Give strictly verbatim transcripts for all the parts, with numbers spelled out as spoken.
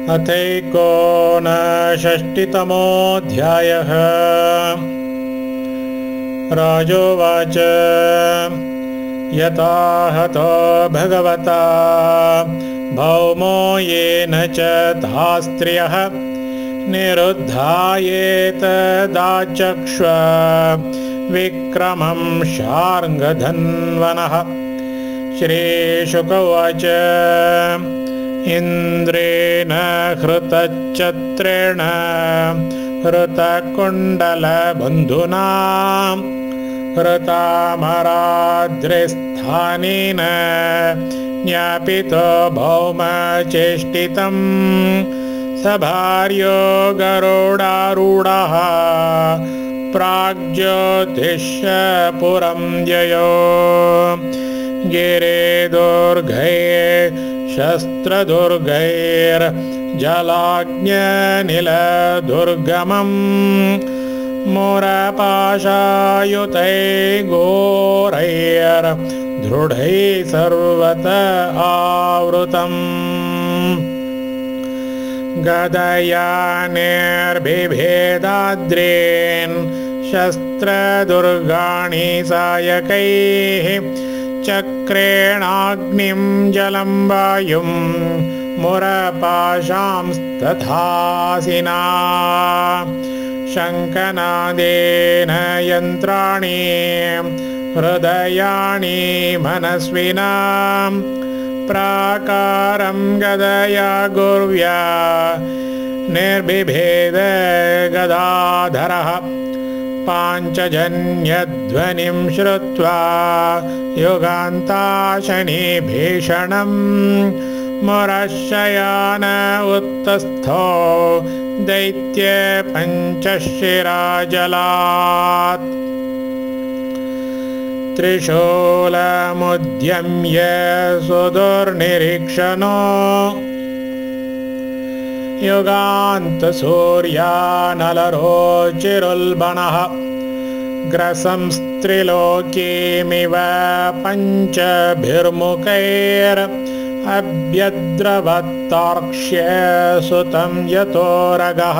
अथैकोनषष्टितमोऽध्यायः। राजोवाच यथा हतो भगवता भौमो येन च धा स्त्रियः निरुद्धायेतदाचक्ष्व विक्रमं शार्ङ्गधन्वनः। श्रीशुक उवाच इन्द्रेण हृतच्छत्रेण हृतकुण्डलबन्धुना हृतामराद्रिस्थानेन ज्ञापितो भौमचेष्टितं स भार्यो गरुडारूढः प्राग्ज्योतिषपुरं ययो गिरे दुर्गै शस्त्रदुर्गैर्जलाग्न्यनिलदुर्गमं मूरपाशायुतैर्घोरैर्दृढैः सर्वत आवृतम्। गदया निर्बिभेदाद्रेन् शस्त्रदुर्गाणि सायकैः चक्रेणाग्निं जलं वायुं मुरपाशांस्तथासिना शङ्खनादेन यन्त्राणि हृदयाणि मनस्विना प्राकारं गदया गुर्व्या निर्बिभेद गदाधरः पाञ्चजन्यध्वनिं श्रुत्वा युगान्ताशनिभीषणं मुरशयान उत्तस्थो दैत्यपञ्चशिराजलात् त्रिशूलमुद्यम्य सुदुर्निरीक्षणो युगान्तसूर्यानलरोचिरुल्बणः ग्रसंस्त्रिलोकीमिव पञ्चभिर्मुखैरभ्यद्रवत्तार्क्ष्य सुतं यतोरगः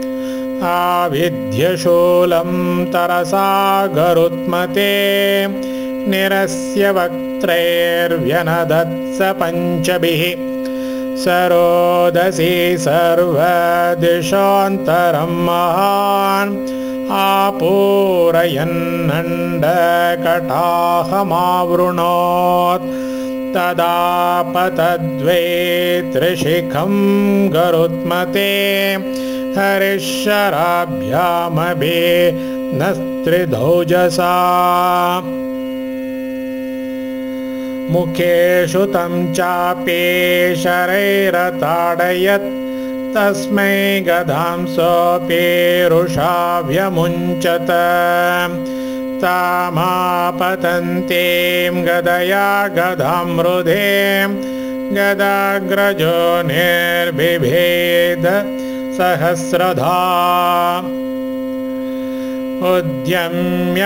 आविध्यशूलं तरसा गरुत्मते निरस्य वक्त्रैर्व्यनदत्स पञ्चभिः सरोदसी सर्वदिशान्तरं महान् आपूरयन्नण्डकटाहमावृणोत् तदापतद्वै त्रिशिखं गरुत्मते हरिशराभ्यामभिनस्त्रिधौजसा मुखेषु तं चापेशरैरताडयत् तस्मै गदां सोऽपीरुषा व्यमुञ्चत तामापतन्तीं गदया गदां हृदीं गदाग्रजो निर्बिभेद सहस्रधा उद्यम्य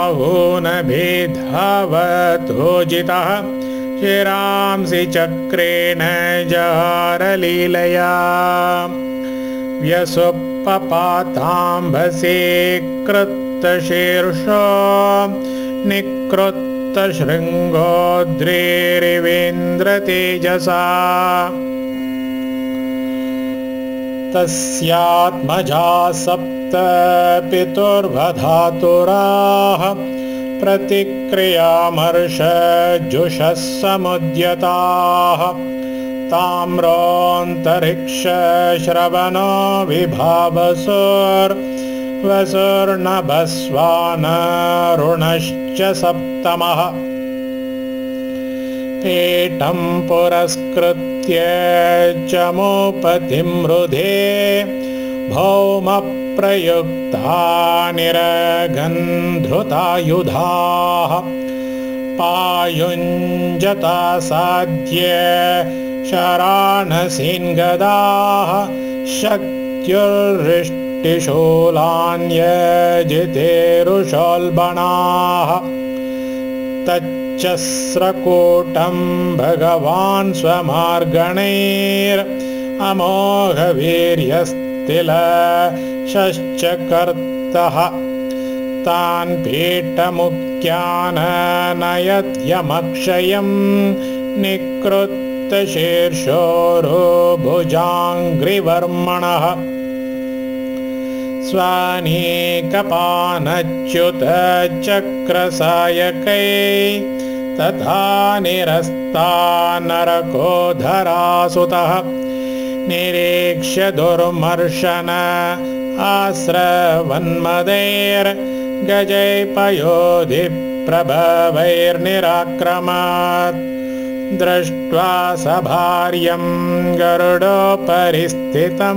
बाहूनभिधावतोजितः शिरांसि चक्रेण जहारलीलया व्यसुपपाताम्भसे कृत्तशीर्षो निकृत्तशृङ्गोद्रेरिवेन्द्रतेजसा तस्यात्मजा सप्त पितुर्वधातुराः प्रतिक्रियामर्षजुषः समुद्यताः ताम्रोऽन्तरिक्षश्रवणो विभावसुर्वसुर्नभस्वानरुणश्च सप्तमः पीठं पुरस्कृत्य चमूपतिं हृदे भौमप्रयुक्ता निरगन्धृतायुधाः पायुञ्जता साध्य शराणसीन्गदाः शक्त्युर्रिष्टिशूलान्यजितेरुषोल्बणाः तच्चस्रकूटं भगवान् स्वमार्गणैर् अमोघवीर्यस्तिलशश्च कर्तः तान् पीठमुख्यान् नयत्यमक्षयं निकृत्तशीर्षोरुभुजाङ्घ्रिवर्मणः स्वानेकपानच्युतचक्रसायकै तथा निरस्ता नरकोधरासुतः निरीक्ष्य दुर्मर्शन आस्रवन्मदैर्गजैपयोधिप्रभवैर्निराक्रमात् दृष्ट्वा सभार्यं गरुडोपरि स्थितं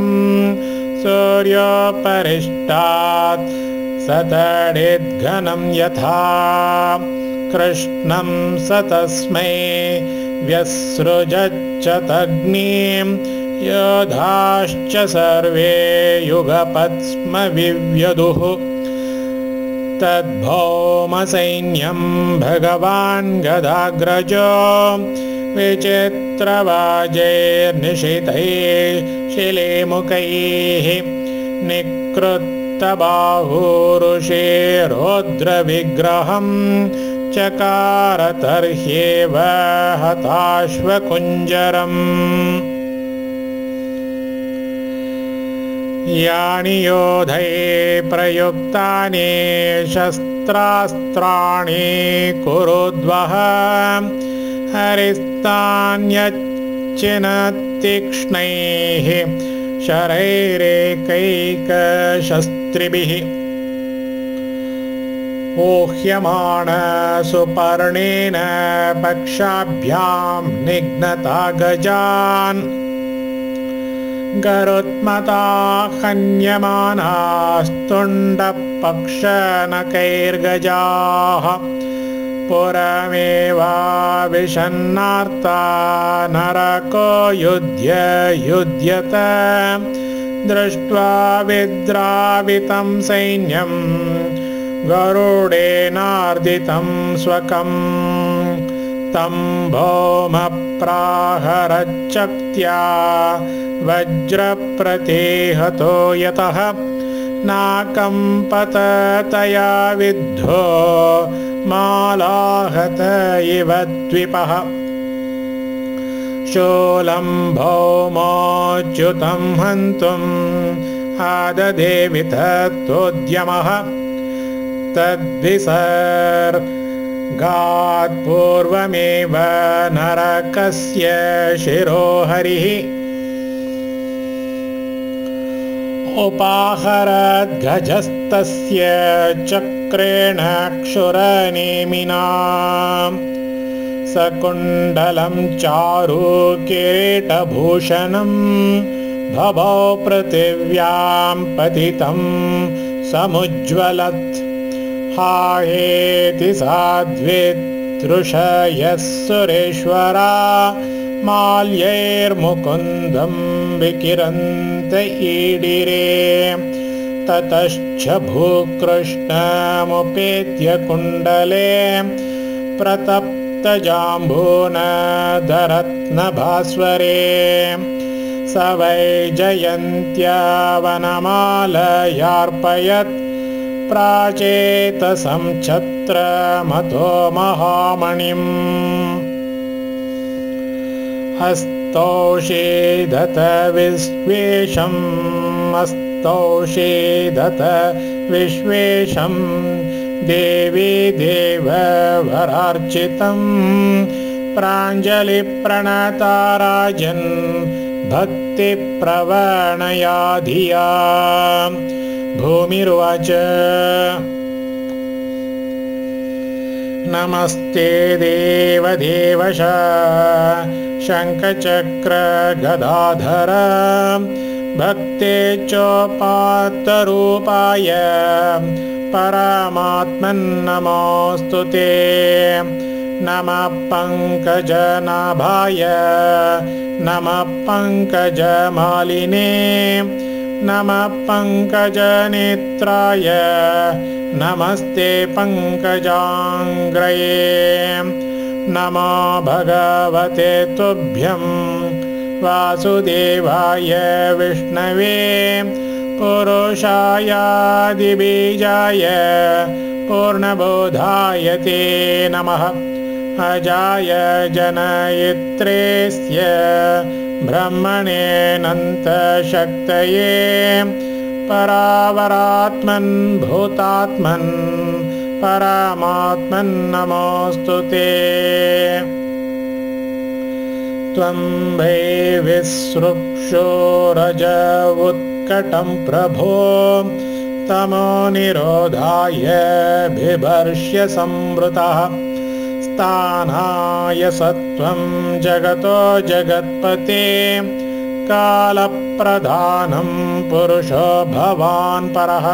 सूर्योपरिष्टात् सतडिद्घनं यथा कृष्णं स तस्मै व्यसृजच्च तग्निं योधाश्च सर्वे युगपत्स्म विव्यदुः तद्भौमसैन्यं भगवान् गदाग्रजो विचित्रवाजैर्निशितैः शिलेमुखैः निकृत्तबाहुरुषे रौद्रविग्रहं चकार तर्ह्येव हताश्वकुञ्जरम् यानि योधै प्रयुक्तानि शस्त्रास्त्राणि कुरुद्वः हरिस्तान्यच्चिनतीक्ष्णैः शरैरेकैकशस्त्रिभिः ऊह्यमाण सुपर्णेन पक्षाभ्यां निघ्नता गजान् गरुत्मता हन्यमानास्तुण्डपक्षनकैर्गजाः पुरमेवाविशन्नार्ता नरको युध्य युध्यत दृष्ट्वा विद्रावितं सैन्यं गरुडेनार्दितं स्वकं तं भौमप्राहरच्चक्त्या वज्रप्रतिहतो यतः नाकम्पत तया विद्धो मालाहत इव द्विपः शूलं भौमोच्युतं हन्तुम् आददे विततोद्यमः तद्विसर्गात् पूर्वमेव नरकस्य शिरोहरिः उपाहरद्गजस्तस्य चक्रेण क्षुरनेमिना सकुण्डलं चारु किरीटभूषणं भवौ पृथिव्यां पतितं समुज्ज्वलत् हाहेति साध्वितृषयः सुरेश्वरा माल्यैर्मुकुन्दं विकिरन्त ईडिरे ततश्च भूकृष्णमुपेत्य कुण्डले प्रतप्तजाम्बूनधरत्नभास्वरे स वै जयन्त्यावनमालयार्पयत् प्राचेतसं छत्रमतो महामणिम् हस्तौषेधत विश्वेशम् हस्तौषेधत विश्वेशम् देवी देववरार्चितं प्राञ्जलिप्रणता राजन् भक्तिप्रवणया धिया भूमिरुवाच नमस्ते देवदेवश शङ्खचक्रगदाधर भक्ते चोपात्तरूपाय परमात्मन्नमोऽस्तु ते नमः पङ्कजनाभाय नमः पङ्कजमालिने नमः पङ्कजनेत्राय नमस्ते पङ्कजाङ्ग्रये नमो भगवते तुभ्यं वासुदेवाय विष्णवे पुरुषायादिबीजाय पूर्णबोधाय ते नमः। अजाय जनयित्रेस्य ब्रह्मणेऽनन्तशक्तये परावरात्मन् भूतात्मन् परमात्मन् नमोऽस्तु ते। त्वं वै विसृक्षो रज उत्कटं प्रभो तमो निरोधाय बिभर्ष्य संवृतः। स्थानाय सत्वं जगतो जगत्पते कालप्रधानं पुरुषो भवान् परः।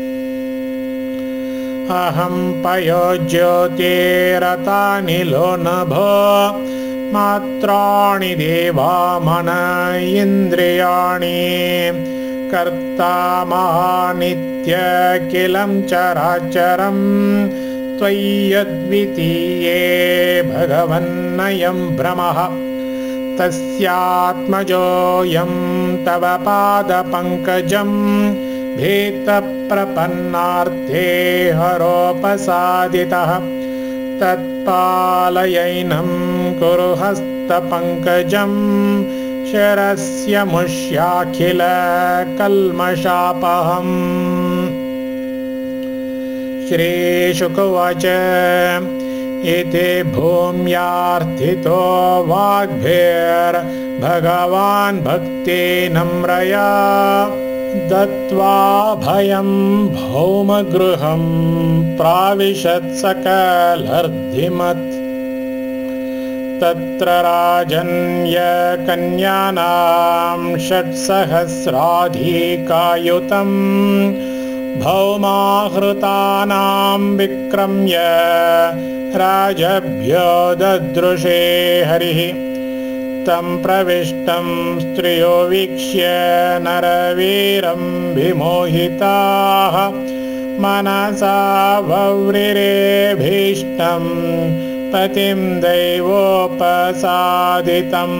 अहं पयो ज्योतिरतानिलो नभो मात्राणि देवा मन इन्द्रियाणि कर्ता महानित्यखिलं चराचरं त्वय्यद्वितीये भगवन्नयं भ्रमः। तस्यात्मजोऽयं तव पादपङ्कजं भीतप्रपन्नार्थे हरोपसादितः। तत्पालयैनं कुरु हस्तपङ्कजं शरस्य मुष्याखिलकल्मषापहम्। श्रीशुक उवाच इति भूम्यार्थितो वाग्भिर्भगवान् भक्ति नम्रया दत्त्वा भयं भौमगृहं प्राविशत् सकलर्धिमत्। तत्र राजन्यकन्यानां षट्सहस्राधिकायुतं भौमाहृतानां विक्रम्य राजभ्यो ददृशे हरिः। तं प्रविष्टं स्त्रियो वीक्ष्य नरवीरं विमोहिताः मनसा वव्रिरे भीष्टं पतिं दैवोपसादितं।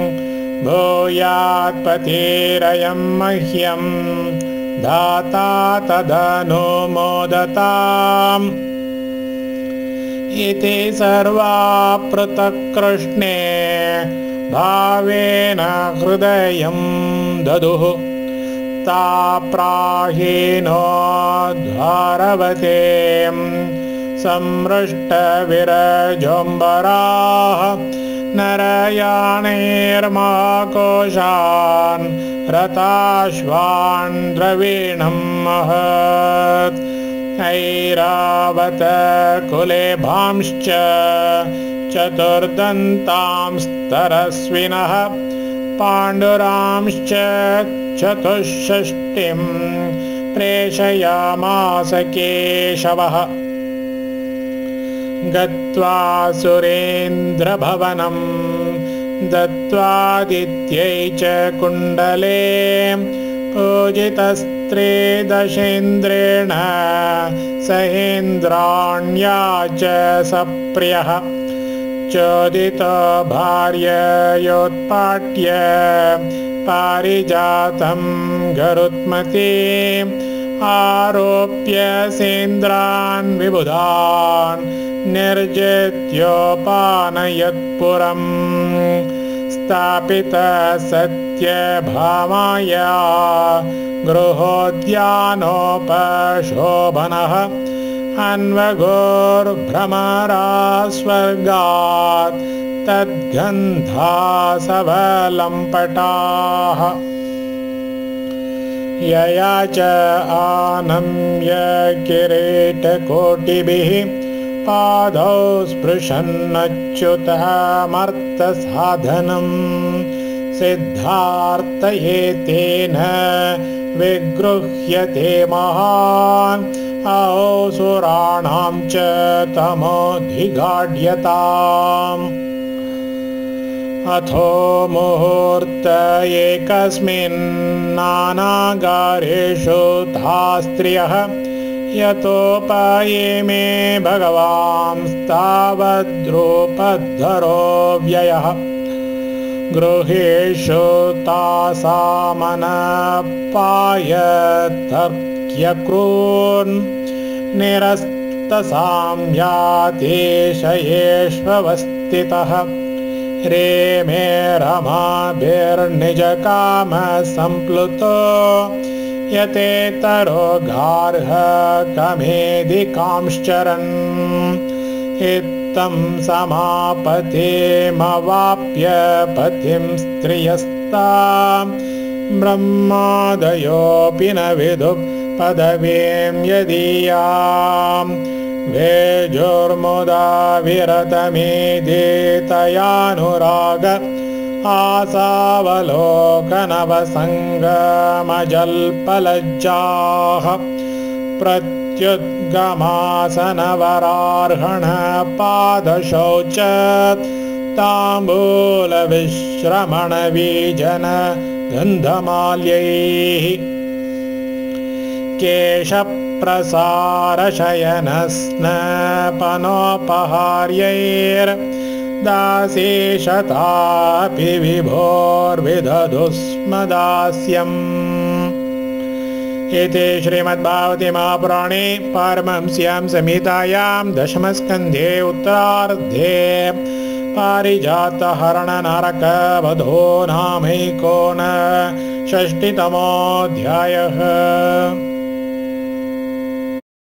भूयात् पतिरयं मह्यं दाता तदनुमोदताम्। इति सर्वा पृथक् कृष्णे भावेन हृदयं ददुः। ता प्राहीनोद्धारवतीं संमृष्टविरजोऽम्बराः नरयाणैर्महाकोशान् रताश्वान् द्रवीणं महत्। ऐरावत कुलेभांश्च चतुर्दन्तांस्तरस्विनः पाण्डुरांश्च चतुष्षष्टिं प्रेषयामास केशवः। गत्वा सुरेन्द्रभवनं दत्त्वादित्यै च कुण्डले पूजितस्त्रिदशेन्द्रेण सहेन्द्राण्या च सप्रियः। चोदितो भार्ययोत्पाट्य पारिजातं गरुत्मती आरोप्य सेन्द्रान् विबुधान् निर्जित्योपानयत्पुरम्। स्थापितः सत्यभामाया गृहोद्यानोपशोभनः अन्वगोर्भ्रमरास्वर्गात् तद्गन्धासवलम्पटाः। यया च आनम्य किरीटकोटिभिः पादौ स्पृशन्नच्युतमर्थसाधनं सिद्धार्थये तेन विगृह्यते महान् असुराणां च तमोऽधिगाढ्यताम्। अथो मुहूर्त एकस्मिन् नानागारेषु धा स्त्रियः यतोपयेमे भगवांस्तावद्रूपधरो व्ययः। गृहेषु तासामनपायतर्क्यक्रून् निरस्तसाम्यातिशयेष्वस्थितः रेमे रमाभिर्निजकामसम्प्लुतो यतेतरो गार्हकमेधिकांश्चरन् इत्थं समापतिमवाप्य पतिं स्त्रियस्तां ब्रह्मादयोऽपि न विदुः पदवीं यदीयां वेजुर्मुदा विरतमेधितयानुराग आसावलोकनवसङ्गमजल्पलज्जाः प्रत्युद्गमासनवरार्हणपादशौच ताम्बूलविश्रमणवीजन गन्धमाल्यैः केशप्रसारशयनस्नपनोपहार्यैर्दासीशतापि विभोर्विदधुस्म इति श्रीमद्भागवते महापुराणे पारमहंस्यां संहितायां दशमस्कन्धे उत्तरार्धे पारिजातहरणनरकवधो नामैकोनषष्टितमोऽध्यायः।